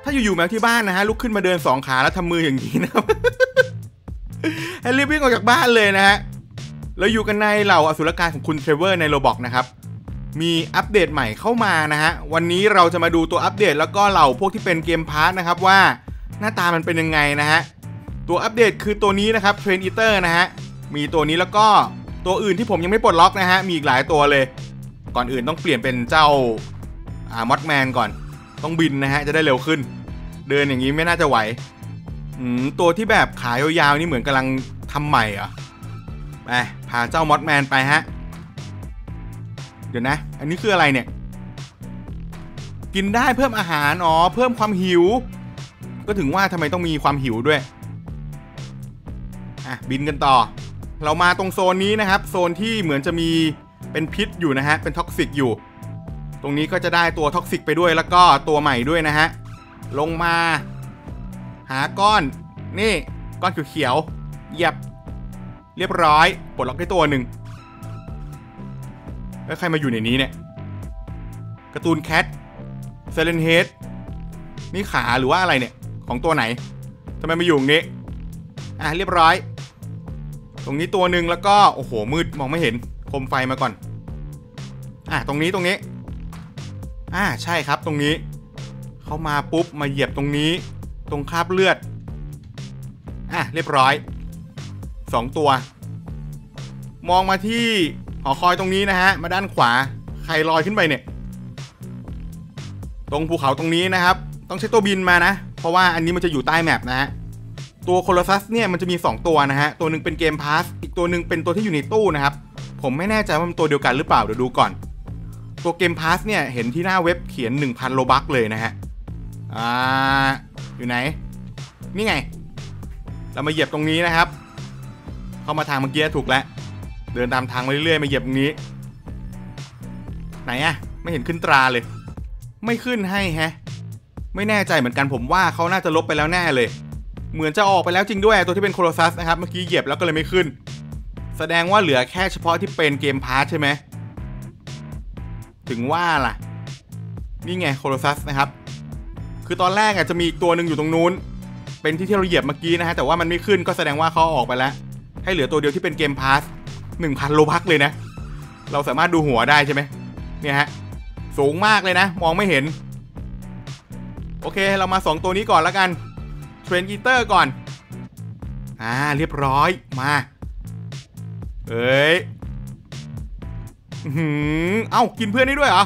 ถ้าอยู่ๆแมวที่บ้านนะฮะลุกขึ้นมาเดิน2 ขาแล้วทำมืออย่างนี้นะครับ ให้รีบวิ่งออกจากบ้านเลยนะฮะแล้วอยู่กันในเหล่าอสุรกายของคุณเทรเวอร์ในโรบ็อกนะครับมีอัปเดตใหม่เข้ามานะฮะวันนี้เราจะมาดูตัวอัปเดตแล้วก็เหล่าพวกที่เป็นเกมพาร์ทนะครับว่าหน้าตามันเป็นยังไงนะฮะตัวอัปเดตคือตัวนี้นะครับเทรนอีเตอร์นะฮะมีตัวนี้แล้วก็ตัวอื่นที่ผมยังไม่ปลดล็อกนะฮะมีอีกหลายตัวเลยก่อนอื่นต้องเปลี่ยนเป็นเจ้ามอดแมนก่อนต้องบินนะฮะจะได้เร็วขึ้นเดินอย่างนี้ไม่น่าจะไหวตัวที่แบบขายาวๆนี่เหมือนกำลังทำใหม่เหรอไปพาเจ้ามอดแมนไปฮะเดี๋ยวนะอันนี้คืออะไรเนี่ยกินได้เพิ่มอาหารอ๋อเพิ่มความหิวก็ถึงว่าทำไมต้องมีความหิวด้วยบินกันต่อเรามาตรงโซนนี้นะครับโซนที่เหมือนจะมีเป็นพิษอยู่นะฮะเป็นท็อกซิกอยู่ตรงนี้ก็จะได้ตัวท็อกซิกไปด้วยแล้วก็ตัวใหม่ด้วยนะฮะลงมาหาก้อนนี่ก้อนเขียวๆเหยียบเรียบร้อยปลดล็อกได้ตัวหนึ่งแล้วใครมาอยู่ในนี้เนี่ยการ์ตูนแคทเซเลนเฮดนี่ขาหรือว่าอะไรเนี่ยของตัวไหนทำไมมาอยู่ตรงนี้เรียบร้อยตรงนี้ตัวหนึ่งแล้วก็โอ้โหมืดมองไม่เห็นคมไฟมาก่อนตรงนี้ใช่ครับตรงนี้เข้ามาปุ๊บมาเหยียบตรงนี้ตรงคราบเลือดเรียบร้อย2ตัวมองมาที่หอคอยตรงนี้นะฮะมาด้านขวาใครลอยขึ้นไปเนี่ยตรงภูเขาตรงนี้นะครับต้องใช้ตัวบินมานะเพราะว่าอันนี้มันจะอยู่ใต้แมปนะฮะตัวโคลอซัสเนี่ยมันจะมี2ตัวนะฮะตัวหนึ่งเป็นเกมพาสอีกตัวหนึ่งเป็นตัวที่อยู่ในตู้นะครับผมไม่แน่ใจว่ามันตัวเดียวกันหรือเปล่าเดี๋ยวดูก่อนตัวเกมพาสเนี่ยเห็นที่หน้าเว็บเขียน 1,000 โลบัคเลยนะฮะอยู่ไหนนี่ไงเรามาเหยียบตรงนี้นะครับเข้ามาทางเมื่อกี้ถูกแล้วเดินตามทางมาเรื่อยๆมาเหยียบตรงนี้ไหนไม่เห็นขึ้นตราเลยไม่ขึ้นให้ไม่แน่ใจเหมือนกันผมว่าเขาน่าจะลบไปแล้วแน่เลยเหมือนจะออกไปแล้วจริงด้วยตัวที่เป็นโคลอซัสนะครับเมื่อกี้เหยียบแล้วก็เลยไม่ขึ้นแสดงว่าเหลือแค่เฉพาะที่เป็นเกมพาร์ทใช่ไหมถึงว่าล่ะนี่ไงโคลอซัสนะครับคือตอนแรกจะมีอีกตัวหนึ่งอยู่ตรงนู้นเป็นที่เราเหยียบเมื่อกี้นะฮะแต่ว่ามันไม่ขึ้นก็แสดงว่าเขาออกไปแล้วให้เหลือตัวเดียวที่เป็นเกมพาร์ท 1,000 โลบัคเลยนะเราสามารถดูหัวได้ใช่ไหมเนี่ยฮะสูงมากเลยนะมองไม่เห็นโอเคเรามา2ตัวนี้ก่อนแล้วกันเทรนอีเตอร์ก่อนเรียบร้อยมากินเพื่อนได้ด้วยเหรอ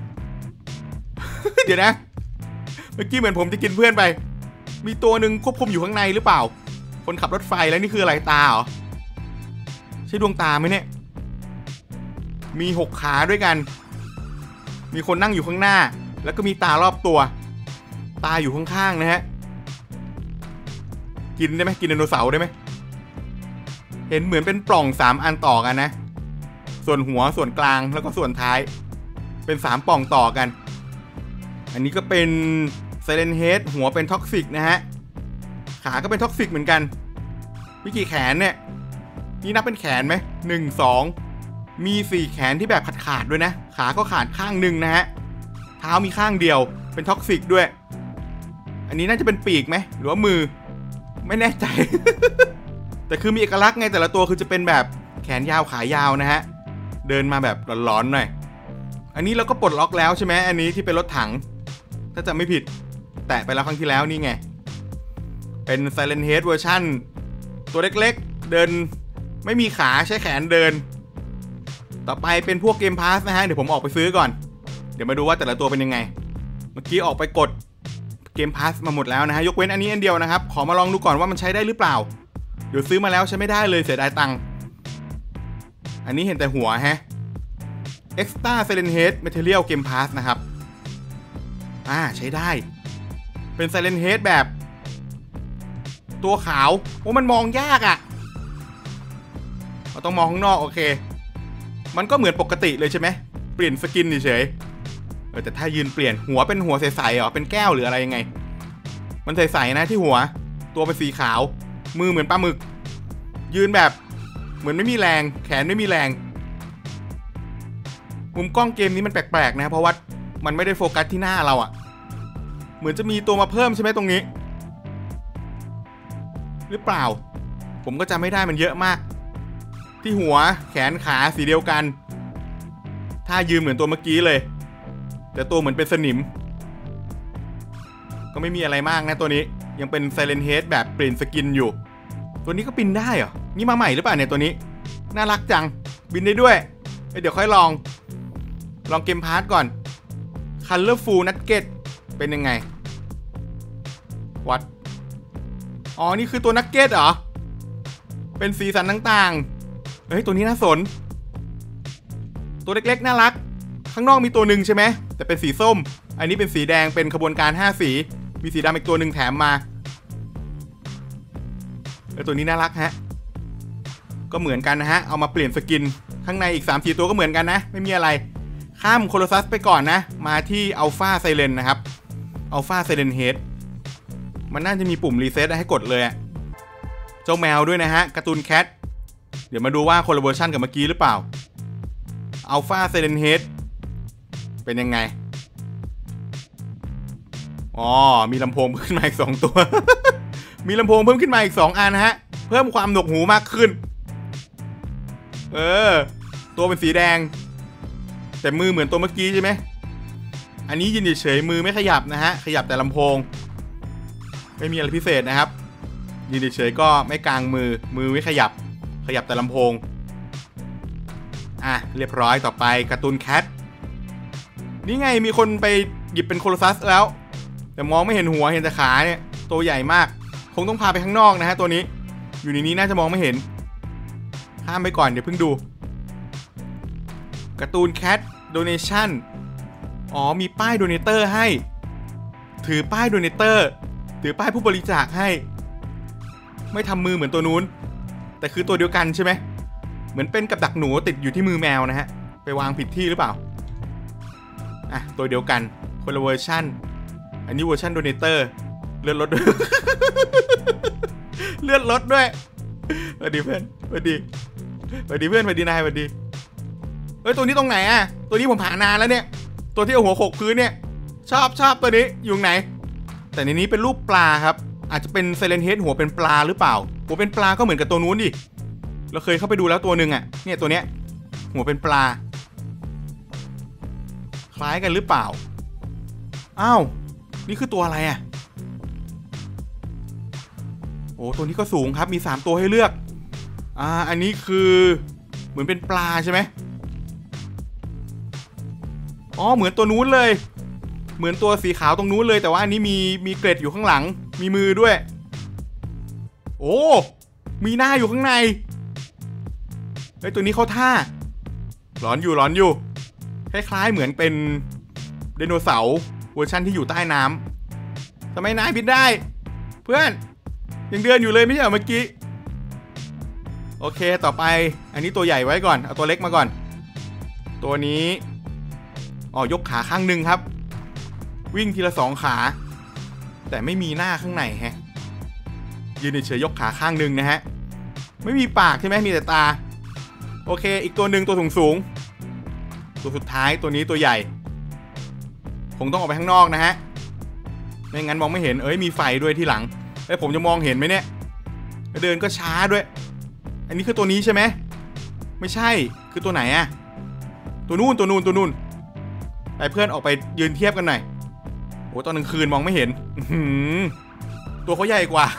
เดี๋ยวนะเมื่อกี้เหมือนผมจะกินเพื่อนไปมีตัวหนึ่งควบคุมอยู่ข้างในหรือเปล่าคนขับรถไฟแล้วนี่คืออะไรตาเหรอใช่ดวงตาไหมเนี่ยมี6 ขาด้วยกันมีคนนั่งอยู่ข้างหน้าแล้วก็มีตารอบตัวตาอยู่ข้างๆนะฮะกินได้ไหมกินไดโนเสาร์ได้ไหมเห็นเหมือนเป็นปล่อง3 อันต่อกันนะส่วนหัวส่วนกลางแล้วก็ส่วนท้ายเป็น3 ปล่องต่อกันอันนี้ก็เป็นไซเลนเฮดหัวเป็นท็อกซิกนะฮะขาก็เป็นท็อกซิกเหมือนกันมีกี่แขนเนี่ยนี่นับเป็นแขนไหม1 2มี4 แขนที่แบบขาดด้วยนะขาก็ขาดข้างหนึ่งนะฮะเท้ามีข้างเดียวเป็นท็อกซิกด้วยอันนี้น่าจะเป็นปีกไหมหรือว่ามือไม่แน่ใจ แต่คือมีเอกลักษณ์ไงแต่ละตัวคือจะเป็นแบบแขนยาวขายาวนะฮะเดินมาแบบหลอนๆหน่อยอันนี้เราก็ปลดล็อกแล้วใช่ไหมอันนี้ที่เป็นรถถังถ้าจะไม่ผิดแตะไปแล้วครั้งที่แล้วนี่ไงเป็น Silent Head เวอร์ชั่นตัวเล็กๆเดินไม่มีขาใช้แขนเดินต่อไปเป็นพวกเกมพาสนะฮะเดี๋ยวผมออกไปซื้อก่อนเดี๋ยวมาดูว่าแต่ละตัวเป็นยังไงเมื่อกี้ออกไปกดเกมพาสมาหมดแล้วนะฮะยกเว้นอันนี้อันเดียวนะครับขอมาลองดูก่อนว่ามันใช้ได้หรือเปล่าเดี๋ยวซื้อมาแล้วใช้ไม่ได้เลยเสียดายตังค์อันนี้เห็นแต่หัวExtra Silent Head Material Game Pass นะครับใช้ได้เป็น Silent Head แบบตัวขาวมันมองยากเราต้องมองข้างนอกโอเคมันก็เหมือนปกติเลยใช่ไหมเปลี่ยนสกินเฉยแต่ถ้ายืนเปลี่ยนหัวเป็นหัวใสๆเหรอเป็นแก้วหรืออะไรยังไงมันใสๆนะที่หัวตัวเป็นสีขาวมือเหมือนปลาหมึกยืนแบบเหมือนไม่มีแรงแขนไม่มีแรงมุมกล้องเกมนี้มันแปลกๆนะเพราะว่ามันไม่ได้โฟกัสที่หน้าเราเหมือนจะมีตัวมาเพิ่มใช่ไหมตรงนี้หรือเปล่าผมก็จำไม่ได้มันเยอะมากที่หัวแขนขาสีเดียวกันถ้ายืนเหมือนตัวเมื่อกี้เลยแต่ตัวเหมือนเป็นสนิมก็ไม่มีอะไรมากนะตัวนี้ยังเป็น Silent Head แบบเปลี่ยนสกินอยู่ตัวนี้ก็บินได้เหรอนี่มาใหม่หรือเปล่าเนี่ยตัวนี้น่ารักจังบินได้ด้วยเดี๋ยวค่อยลองเกมพาร์ทก่อน Colorful Nugget เป็นยังไงวัดอ๋อนี่คือตัวนักเก็ตเหรอเป็นสีสันต่างๆเฮ้ยตัวนี้น่าสนตัวเล็กๆน่ารักข้างนอกมีตัวหนึ่งใช่ไหมแต่เป็นสีส้มอันนี้เป็นสีแดงเป็นขบวนการ5สีมีสีดำอีกตัวหนึ่งแถมมาตัวนี้น่ารักฮะก็เหมือนกันนะฮะเอามาเปลี่ยนสกินข้างในอีก 3-4 ตัวก็เหมือนกันนะไม่มีอะไรข้ามโคโลซัสไปก่อนนะมาที่อัลฟาไซเลนนะครับอัลฟาไซเลนเฮดมันน่าจะมีปุ่มรีเซ็ตให้กดเลยเจ้าแมวด้วยนะฮะการ์ตูนแคทเดี๋ยวมาดูว่าคนละเวอร์ชันกับเมื่อกี้หรือเปล่าอัลฟาไซเลนเฮดเป็นยังไงอ๋อมีลำโพงขึ้นมาอีก2ตัว มีลำโพงเพิ่มขึ้นมาอีก2อันนะฮะเพิ่มความหนวกหูมากขึ้นตัวเป็นสีแดงแต่มือเหมือนตัวเมื่อกี้ใช่ไหมอันนี้ยืนเฉยๆมือไม่ขยับนะฮะขยับแต่ลำโพงไม่มีอะไรพิเศษนะครับยืนเฉยๆก็ไม่กางมือไม่ขยับแต่ลำโพงเรียบร้อยต่อไปการ์ตูนแคทนี่ไงมีคนไปหยิบเป็นโคโลซัสแล้วแต่มองไม่เห็นหัวเห็นแต่ขาเนี่ยตัวใหญ่มากคงต้องพาไปข้างนอกนะฮะตัวนี้อยู่ในนี้น่าจะมองไม่เห็นข้ามไปก่อนเดี๋ยวเพิ่งดูการ์ตูนแคทโดเนชั่นอ๋อมีป้ายโดเนเตอร์ให้ถือป้ายโดเนเตอร์ถือป้ายผู้บริจาคให้ไม่ทำมือเหมือนตัวนู้นแต่คือตัวเดียวกันใช่ไหมเหมือนเป็นกับดักหนูติดอยู่ที่มือแมวนะฮะไปวางผิดที่หรือเปล่าตัวเดียวกันคนละเวอร์ชันอันนี้เวอร์ชันโดเนเตอร์เลื่อนรถด้วย เลื่อนรถด้วยสวัสดีเพื่อนสวัสดีเพื่อนสวัสดีนายสวัสดีตัวนี้ตรงไหนตัวนี้ผมผ่านนานแล้วเนี่ยตัวที่เอาหัวโขกพื้นเนี่ยชอบตัวนี้อยู่ไหนแต่ในนี้เป็นรูปปลาครับอาจจะเป็นไซเลนเฮดหัวเป็นปลาหรือเปล่าหัวเป็นปลาก็เหมือนกับตัวนู้นดิเราเคยเข้าไปดูแล้วตัวหนึ่งเนี่ยตัวเนี้ยหัวเป็นปลาคล้ายกันหรือเปล่าอ้าวนี่คือตัวอะไรโอ้ตัวนี้ก็สูงครับมี3ตัวให้เลือกอันนี้คือเหมือนเป็นปลาใช่ไหมอ๋อเหมือนตัวนู้นเลยเหมือนตัวสีขาวตรงนู้นเลยแต่ว่าอันนี้มีเกล็ดอยู่ข้างหลังมีมือด้วยโอ้มีหน้าอยู่ข้างในตัวนี้เข้าท่าร้อนอยู่คล้ายๆเหมือนเป็นไดโนเสาร์เวอร์ชันที่อยู่ใต้น้ำทำไมนายบินได้เพื่อนยังเดินอยู่เลยไม่ใช่เหรอเมื่อกี้โอเคต่อไปอันนี้ตัวใหญ่ไว้ก่อนเอาตัวเล็กมาก่อนตัวนี้ยกขาข้างหนึ่งครับวิ่งทีละ2ขาแต่ไม่มีหน้าข้างในยืนเฉยยกขาข้างหนึ่งนะฮะไม่มีปากใช่ไหมมีแต่ตาโอเคอีกตัวหนึ่งตัวสูงตัวสุดท้ายตัวนี้ตัวใหญ่คงต้องออกไปข้างนอกนะฮะไม่งั้นมองไม่เห็นมีไฟด้วยที่หลังผมจะมองเห็นไหมเนี่ยเดินก็ช้าด้วยอันนี้คือตัวนี้ใช่ไหมไม่ใช่คือตัวไหนตัวนู่นไปเพื่อนออกไปยืนเทียบกันหน่อยโอ้ตอนกลางคืนมองไม่เห็นตัวเขาใหญ่กว่า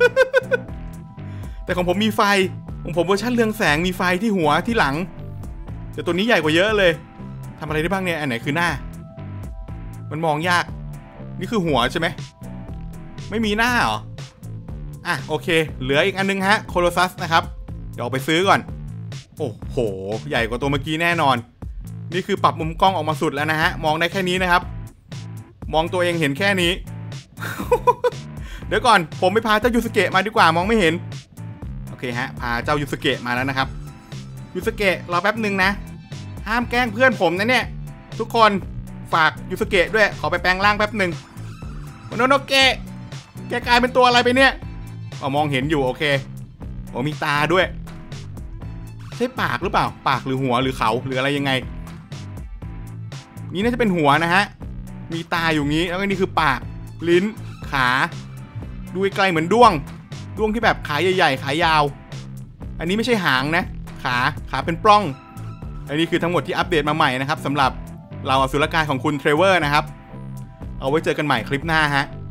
แต่ของผมมีไฟของผมเวอร์ชันเรืองแสงมีไฟที่หัวที่หลังแต่ตัวนี้ใหญ่กว่าเยอะเลยทำอะไรได้บ้างเนี่ยอันไหนคือหน้ามันมองยากนี่คือหัวใช่ไหมไม่มีหน้าเหรอโอเคเหลืออีกอันนึงฮะโคโลซัสนะครับเดี๋ยวไปซื้อก่อนโอ้โหใหญ่กว่าตัวเมื่อกี้แน่นอนนี่คือปรับมุมกล้องออกมาสุดแล้วนะฮะมองได้แค่นี้นะครับมองตัวเองเห็นแค่นี้ เดี๋ยวก่อนผมไปพาเจ้ายูสเกะมาดีกว่ามองไม่เห็นโอเคฮะพาเจ้ายูสเกะมาแล้วนะครับยูสเกะรอแป๊บนึงนะห้ามแกล้งเพื่อนผมนะเนี่ยทุกคนฝากยูสเกะด้วยขอไปแปลงร่างแป๊บนึงโนโนเกะแกกลายเป็นตัวอะไรไปเนี่ยมองเห็นอยู่โอเคมีตาด้วยใช่ปากหรือเปล่าปากหรือหัวหรือเขาหรืออะไรยังไงนี่น่าจะเป็นหัวนะฮะมีตาอยู่งี้แล้วก็นี่คือปากลิ้นขาดูไกลเหมือนด้วงที่แบบขาใหญ่ๆขายาว อันนี้ไม่ใช่หางนะขาเป็นปล้องอันนี้คือทั้งหมดที่อัปเดตมาใหม่นะครับสำหรับเราอสุรกายของคุณเทรเวอร์นะครับเอาไว้เจอกันใหม่คลิปหน้าฮะ